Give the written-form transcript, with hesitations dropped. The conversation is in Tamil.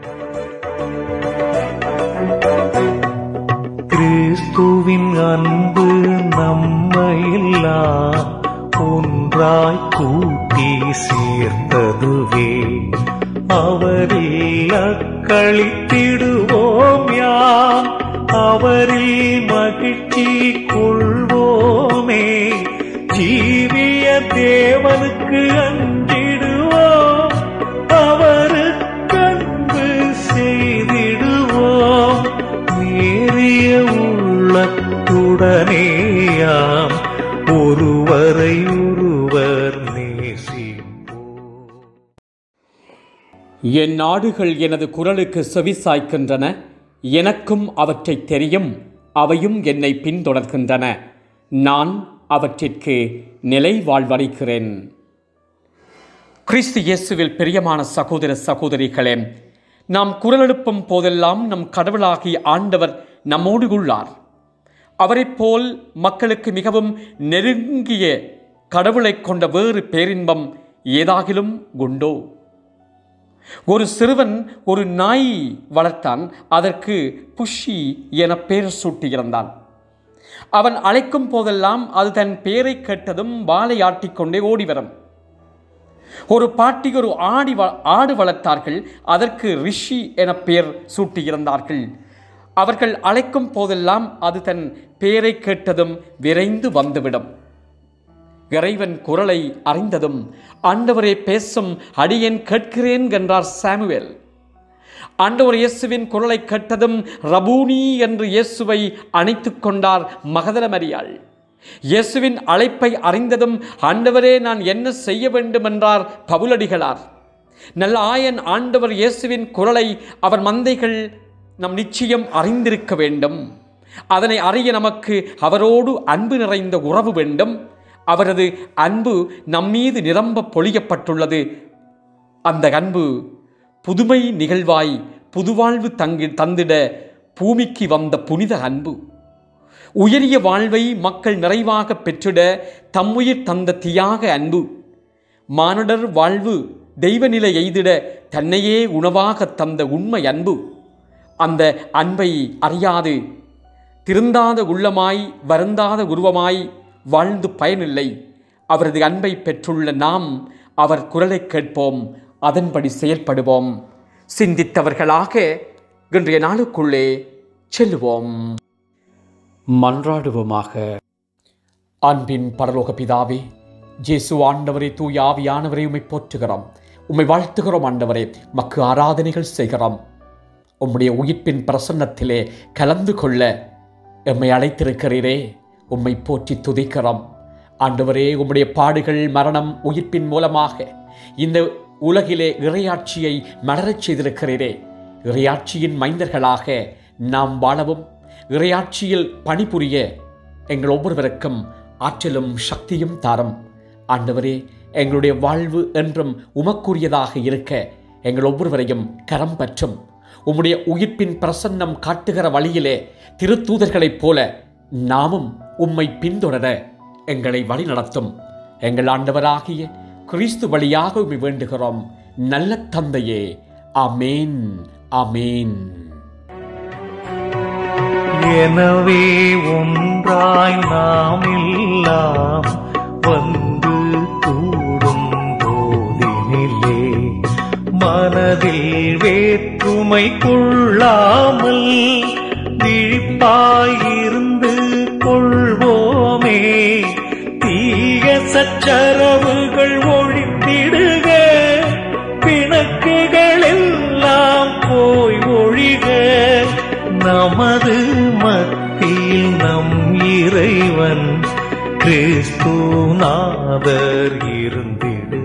கிறிஸ்துவின் அன்பு நம்மையெல்லாம் ஒன்றாய் கூட்டி சேர்த்ததுவே, அவரில் அக்களித்திடுவோம் யாம், அவரில் மகிழ்ச்சி கொள்வோமே. ஜீவிய தேவனுக்கு அஞ்சிடுவோம், அவருக்கு அன்பு செய்திடுவோம். நேரிய உள்ளத்துடனேயாம் ஒருவரை ஒருவர் நேசிப்போம். என் நாடுகள் எனது குரலுக்கு செவிசாய்க்கின்றன, எனக்கும் அவற்றை தெரியும், அவையும் என்னை பின்தொடர்கின்றன. நான் அவற்றிற்கு நிலை வாழ்வளிக்கிறேன். கிறிஸ்து இயேசுவில் பிரியமான சகோதர சகோதரிகளே, நாம் குரல் எழுப்பும் போதெல்லாம் நம் கடவுளாகிய ஆண்டவர் நம்மோடு உள்ளார். அவரைப் போல் மக்களுக்கு மிகவும் நெருங்கிய கடவுளை கொண்ட வேறு பேரின்பம் ஏதாகிலும் உண்டோ? ஒரு சிறுவன் ஒரு நாய் வளர்த்தான். அதற்கு புஷி என பெயர் சூட்டியிருந்தான். அவன் அழைக்கும் போதெல்லாம் அது தன் பெயரை கேட்டதும் வாலை ஆட்டிக்கொண்டே ஓடிவரும். ஒரு பாட்டி ஒரு ஆடு வளர்த்தார்கள். அதற்கு ரிஷி என பெயர் சூட்டியிருந்தார்கள். அவர்கள் அழைக்கும் போதெல்லாம் அது தன் பெயரை கேட்டதும் விரைந்து வந்துவிடும். இறைவன் குரலை அறிந்ததும், ஆண்டவரே பேசும், அடியேன் கேட்கிறேன் என்றார் சாமுவேல். ஆண்டவர் இயேசுவின் குரலை கேட்டதும் ரபூனி என்று இயேசுவை அணைத்துக் கொண்டார் மகதல மரியாள். இயேசுவின் அழைப்பை அறிந்ததும், ஆண்டவரே நான் என்ன செய்ய வேண்டும் என்றார் பவுலடிகளார். நல்ல ஆயன் ஆண்டவர் இயேசுவின் குரலை அவர் மந்தைகள் நம் நிச்சயம் அறிந்திருக்க வேண்டும். அதனை அறிய நமக்கு அவரோடு அன்பு நிறைந்த உறவு வேண்டும். அவரது அன்பு நம்மீது நிரம்ப பொழியப்பட்டுள்ளது. அந்த அன்பு புதுமை நிகழ்வாய் புதுவாழ்வு தந்திட பூமிக்கு வந்த புனித அன்பு. உயரிய வாழ்வை மக்கள் நிறைவாக பெற்றிட தம்முயிர் தந்த தியாக அன்பு. மானுடர் வாழ்வு தெய்வநிலை எய்திட தன்னையே உணவாக தந்த உண்மை அன்பு. அந்த அன்பை அறியாது திருந்தாத உள்ளமாய் வருந்தாத உருவமாய் வாழ்ந்து பயனில்லை. அவரது அன்பை பெற்றுள்ள நாம் அவர் குரலை கேட்போம், அதன்படி செயல்படுவோம். சிந்தித்தவர்களாக இன்றைய நாளுக்குள்ளே செல்லுவோம். மன்றாடுவோமாக. அன்பின் பரலோக பிதாவே, இயேசு ஆண்டவரே, தூய ஆவியானவரே, உம்மை போற்றுகிறோம், உம்மை வாழ்த்துகிறோம். ஆண்டவரே, மக்கு ஆராதனைகள் செய்கிறோம். உம்முடைய உயிர்ப்பின் பிரசன்னத்திலே கலந்து கொள்ள எம்மை அழைத்திருக்கிறீரே, உம்மை போற்றி துதிக்கிறோம். ஆண்டவரே, உம்முடைய பாடுகள், மரணம், உயிர்ப்பின் மூலமாக இந்த உலகிலே இறையாட்சியை மலரச் செய்திருக்கிறீரே. இறையாட்சியின் மைந்தர்களாக நாம் வாழவும், இறையாட்சியில் பணிபுரிய எங்கள் ஒவ்வொருவருக்கும் ஆற்றலும் சக்தியும் தாரும். ஆண்டவரே, எங்களுடைய வாழ்வு என்றும் உமக்குரியதாக இருக்க எங்கள் ஒவ்வொருவரையும் கரம் பற்றும். உம்முடைய உயிர்ப்பின் பிரசன்னம் காட்டுகிற வழியிலே திருத்தூதர்களைப் போல நாமும் உம்மை பின்தொடர எங்களை வழி நடத்தும். எங்கள் ஆண்டவராகிய கிறிஸ்து வழியாக உம்மை வேண்டுகிறோம் நல்ல தந்தையே. ஆமேன், ஆமேன். எனவே ஒன்றாய் நாம் எல்லாம் வந்து கூடும் போதினிலே மனதில் வேற்றுமை கொள்ளாமல் விழிப்பாயிருந்து கொள்வோமே. தீய சச்சரவுகள் ஒழித்திடுக, பிணக்குகள் எல்லாம் போய் ஒழிக. நமது மத்தியில் நம் இறைவன் கிறிஸ்து நாதர் இருந்திடு.